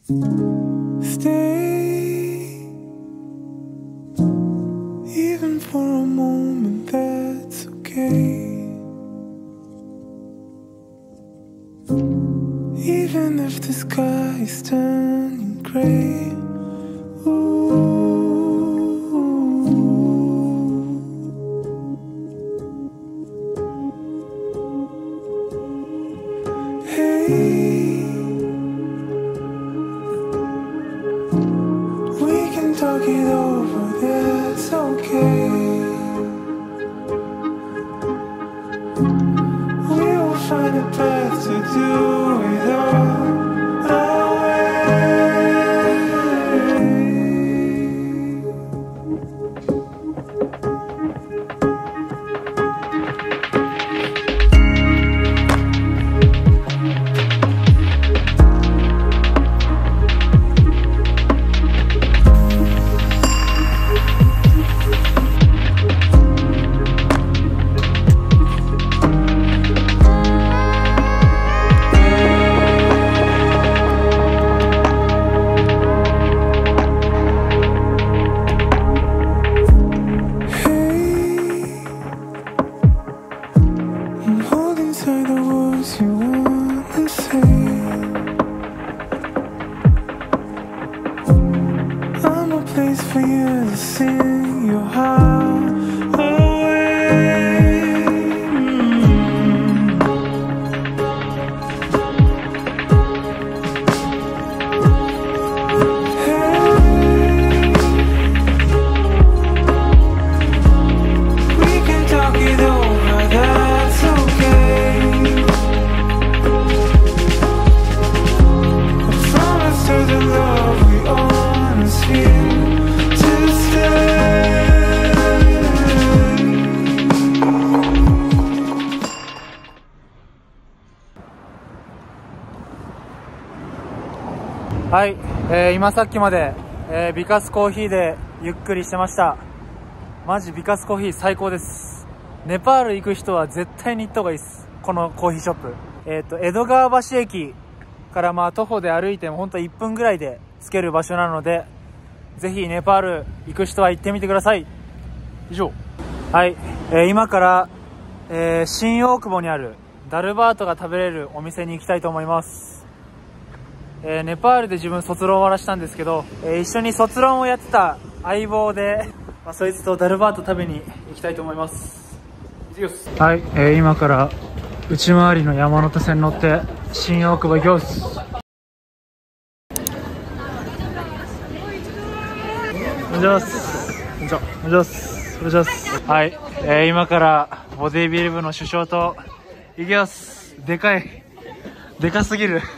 Stay, even for a moment, that's okay. Even if the sky is turning gray. Talk it over, that's okay. We will find a path to do it all our way. Place for you to sing your heart away. Hey, we can talk it over, that's okay. I promise to the love we always feel.はい、今さっきまで、ビカスコーヒーでゆっくりしてました。マジビカスコーヒー最高です。ネパール行く人は絶対に行った方がいいです、このコーヒーショップ。江戸川橋駅から徒歩で歩いても本当1分ぐらいで着ける場所なので、ぜひネパール行く人は行ってみてください。以上。はい、今から、新大久保にあるダルバートが食べれるお店に行きたいと思います。ネパールで自分卒論を終わらしたんですけど、一緒に卒論をやってた相棒で、そいつとダルバート食べに行きたいと思います。はい、今から内回りの山手線乗って新大久保行きます。お願いします。お願いします。はい、今からボディビル部の首相と行きます。でかすぎる。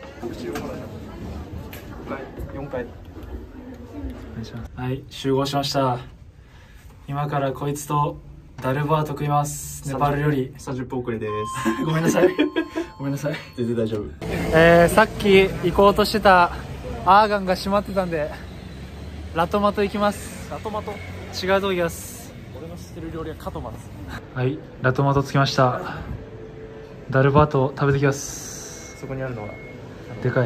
はい、集合しました。今からこいつとダルバート食います。ネパール料理。 30分遅れです。 ごめんなさい。ごめんなさい。 全然大丈夫。 さっき行こうとしてたアーガンが閉まってたんで、ラトマト行きます。 ラトマト？ 違うとこ行きます。 俺の知ってる料理はカトマです。 はい、ラトマト着きました。ダルバート食べてきます。 そこにあるのはでかい。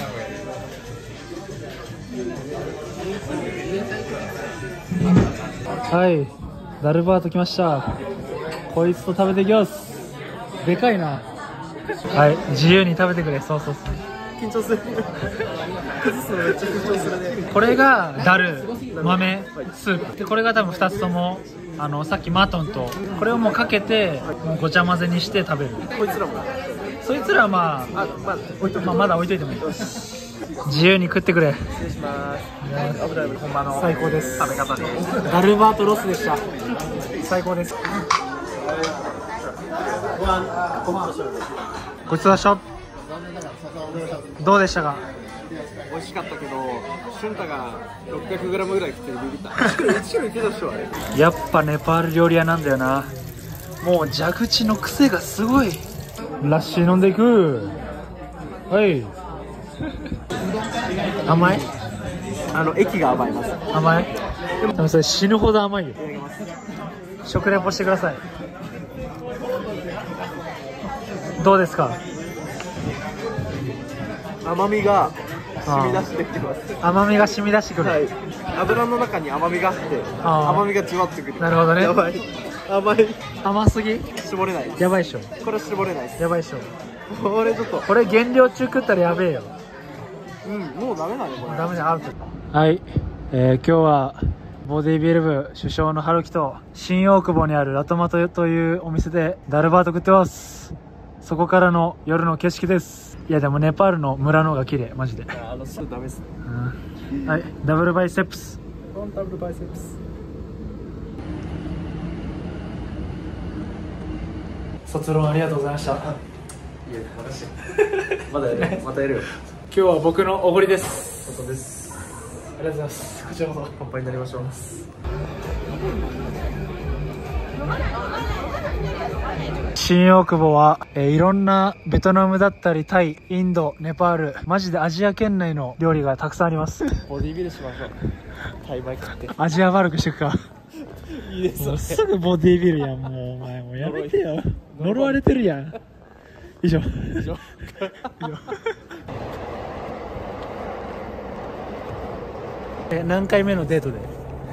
はい、ダルバート来ました。こいつと食べていきます。でかいな。はい、自由に食べてくれ。そう。 緊張する。崩すのめっちゃ緊張するね。 これがダル豆スープで、これが多分2つともさっきマトンとこれをもうかけてもうごちゃ混ぜにして食べる。 こいつらも。 そいつらはまだ置いといてもいい。自由に食ってくれ。 失礼します。本場の最高です。 食べ方で。 ダルバートロスでした。最高です。ごちそうさまでした。どうでしたか？ 美味しかったけど、シュンタが 600g ぐらい食ってビビった。1キロいけたでしょあれ。 やっぱネパール料理屋なんだよな。もう蛇口の癖がすごい。ラッシー飲んでいく。はい。甘い？ 液が甘います。 甘い？でもそれ死ぬほど甘いよ。食レポしてください。どうですか？ 甘みが染み出してきます。 甘みが染み出してくる。 はい。油の中に甘みがあって、甘みがじわってくる。 なるほどね。 やばい。甘い。 甘すぎ。 絞れない。 やばいっしょ。 これ絞れないです。 やばいっしょ。 これちょっと。 これ減量中食ったらやべえよ。 もうダメだね、これ。 ダメだ、アウト。はい。今日は、ボディビル部主将の春樹と、新大久保にあるラトマトというお店でダルバート食ってます。そこからの夜の景色です。いやでもネパールの村の方が綺麗、マジで。 そうダメですね。 はい、ダブルバイセップス。 ダブルバイセップス。 卒論ありがとうございました。いや、 私。まだやる。またやるよ。 今日は僕のおごりです。 本当です。 ありがとうございます。こちらこそ乾杯になりましょう。 新大久保は、いろんなベトナムだったりタイ、インド、ネパール、マジでアジア圏内の料理がたくさんあります。 ボディビルしましょう。タイバイ食って。 アジア悪くしていくか。 いいです。 もうすぐボディビルやん、もうお前もうやめてよ。呪われてるやん。以上。以上。何回目のデートで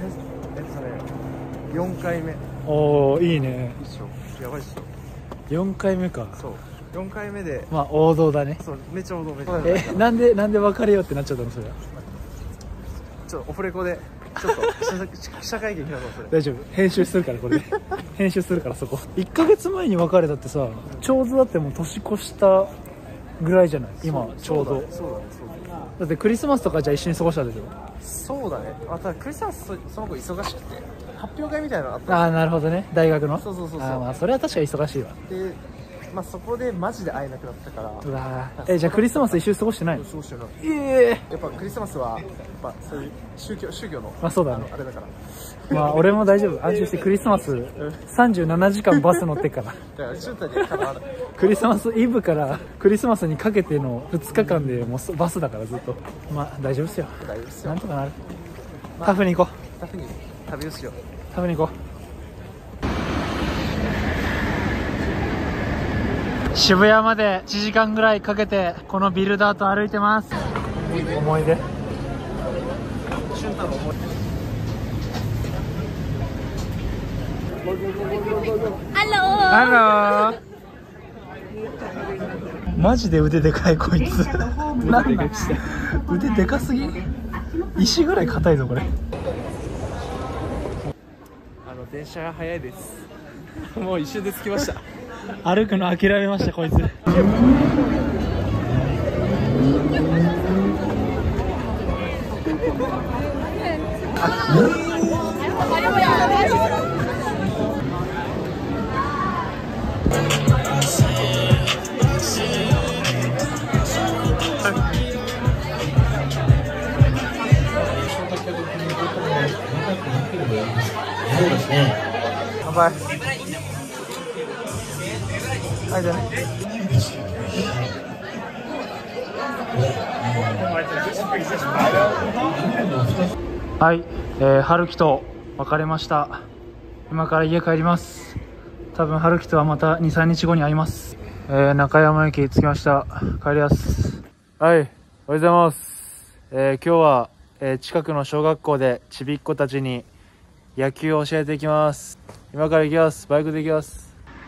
4回目。 おー、いいね。 一緒。やばいっしょ。 4回目か。 そう。4回目で。 まあ王道だね。 そう、めっちゃ王道、めっちゃ。 なんで別れようってなっちゃったのそれは。 ちょっとオフレコでちょっと記者会見開こう。それ大丈夫、編集するからこれで編集するからそこ。1ヶ月前に別れたってさ、ちょうどだってもう年越したぐらいじゃない今ちょうど。 そうだね。 だってクリスマスとかじゃあ一緒に過ごしたでしょ。 そうだね。ただクリスマスその子忙しくて発表会みたいなのあった。 ああ、なるほどね、大学の。 そう。 ああ、まあそれは確かに忙しいわ。 で、まあそこでマジで会えなくなったから。 うわー、じゃあクリスマス一緒に過ごしてないの。 そうしてない。 ええやっぱクリスマスはやっぱそういう宗教のまあそうだね。 あれだから。 まあ俺も大丈夫、安心して。クリスマス37時間バス乗ってっからだからシュンタには関わる。 クリスマスイブからクリスマスにかけての2日間でもうバスだからずっと。まあ大丈夫っすよ。 大丈夫ですよ。 なんとかなる。タフに行こう。 タフに旅をしよう。 タフに行こう。渋谷まで1時間ぐらいかけてこのビルダーと歩いてます。思い出。 シュンタの思い出。 ハロー。マジで腕でかいこいつ。なんだ腕でかすぎ。石ぐらい硬いぞこれ。 電車が早いです。もう一瞬で着きました。 歩くの諦めましたこいつ。 そうですね。 乾杯。はいじゃあね。はい、春樹と別れました。今から家帰ります。多分春樹とはまた 2,3 日後に会います。中山駅着きました。帰ります。はい、おはようございます。今日は、近くの小学校でちびっ子たちに野球を教えていきます。今から行きます。バイクで行きます。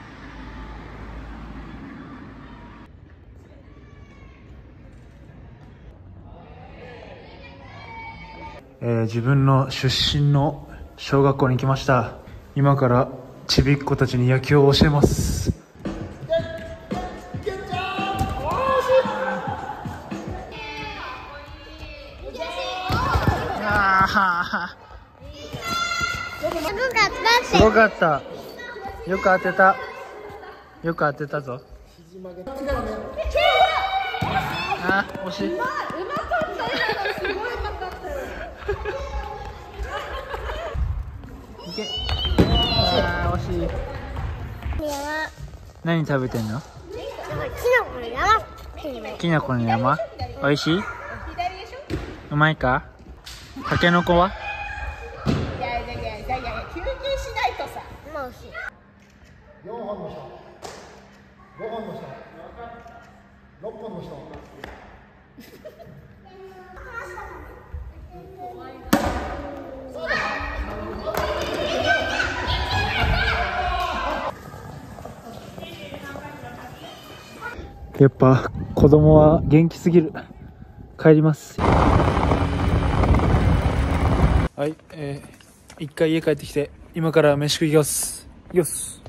自分の出身の小学校に来ました。今からちびっ子たちに野球を教えます。すごかった。よく当てた。よく当てたぞ。あ、惜しい。いけ。あー、惜しい。何食べてんの？きのこの山。おいしい？うまいか？たけのこは？ 休憩しないとさ。 4本の人、5本の人、6本の人。 やっぱ子供は元気すぎる。帰ります。はい、一回家帰ってきて今から飯食い行きます。よし。